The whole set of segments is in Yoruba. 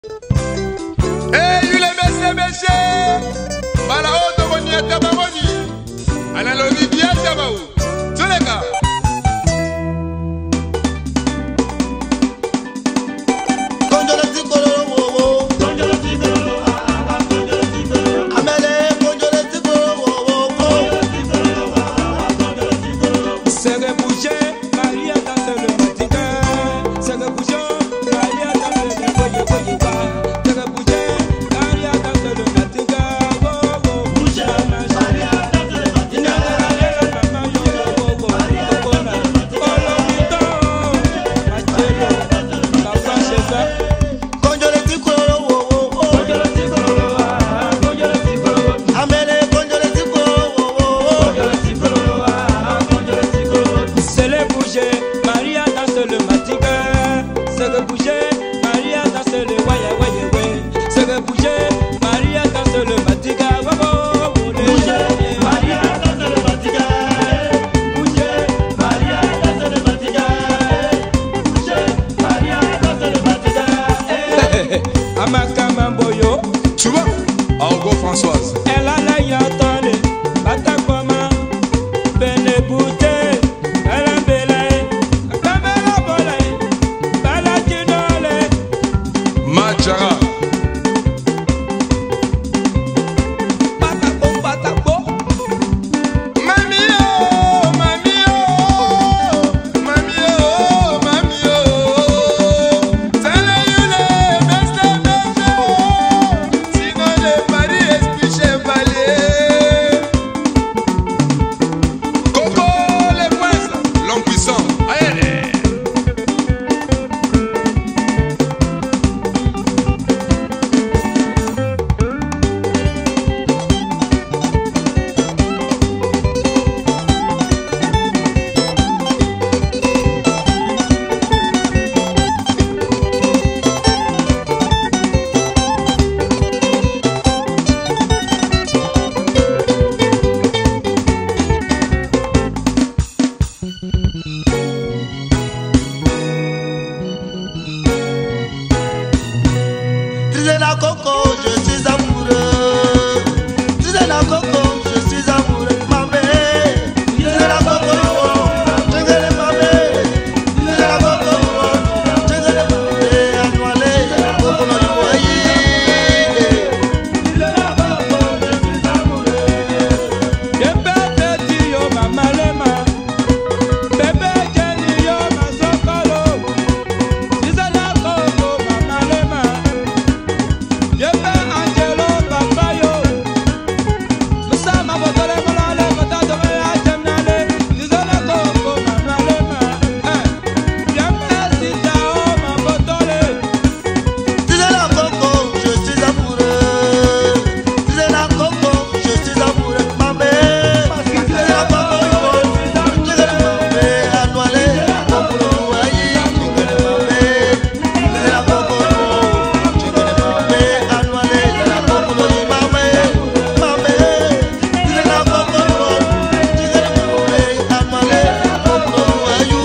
Hey, you le bese Bala oto boni ataba boni. Ala lo ni dia ataba u. Tuleka. Konjolo tikolo wo. Konjolo tikolo konjolo tikolo. Amele konjolo tikolo wo. Konjolo tikolo konjolo tikolo. C'est que bouger, Maria danse le matin. C'est que bouger, Maria danse le voye voye va. C'est que bouger, Maria danse le matin. Bouger, Maria danse le matin. Maman yo wo wo. Kokona, kolomito. Machelo, papa cheza. Konjolo tikolo wo. Konjolo tikolo konjolo tikolo. Amele konjolo tikolo wo. Konjolo tikolo konjolo tikolo. C'est le bouger, Maria danse le matin. C'est que bouger, Maria danse le voye voye voye. C'est que bouger, Maria danse le matin. Bouger, Maria danse le matin. Bouger, Maria danse le matin. Bouger, Maria danse le matin. Amakama boyo, Tu vois? Argo Françoise. elle a la yatane, batakoma, benebute, elle a belay, kamera bolay, balatinole. Majara. Batako, batako, Mami oh, mami oh, mami oh, mami oh. Tell you le beste sinon le mari esprit chevalier. Coco les princes, l'homme puissant. Aïe. Tu es la coco, je suis amoureux. Tu es la coco, je suis amoureux. Mamé, tu es la coco, je suis mamé. Tu es la coco, je suis mamé. Anoualé, la coco no yoyi. Tu es la coco, je suis amoureux. bébé ti yo mamalema, bébé jeni yo masokolo, zizala koko mamalema, bébé angelo papa yo, musa mabotole molale kota dome ya jamnale, zizala koko mamalema, bébé sita o mabotole. Tu es la coco, je suis amoureux. Tu es la coco, je suis amoureux. Mamé, tu es la coco, je suis mamé. Anoualé, la coco no yoyi. Tu es mamé, tu es la coco, tu es mamé. Anoualé, la coco no yoyi. Mamé, mamé, tu es la coco, tu es mamé. Anoualé, la coco no yoyi.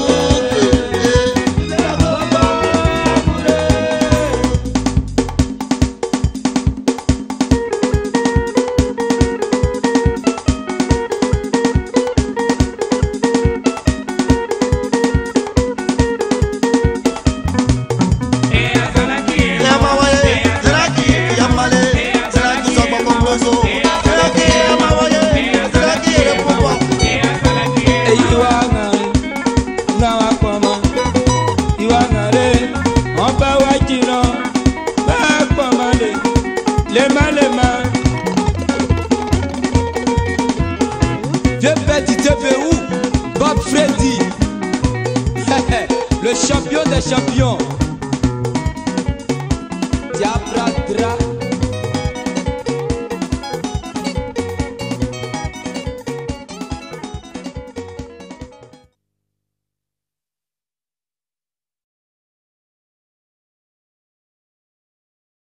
Vieux petit TV où Bob Freddy, le champion des champions.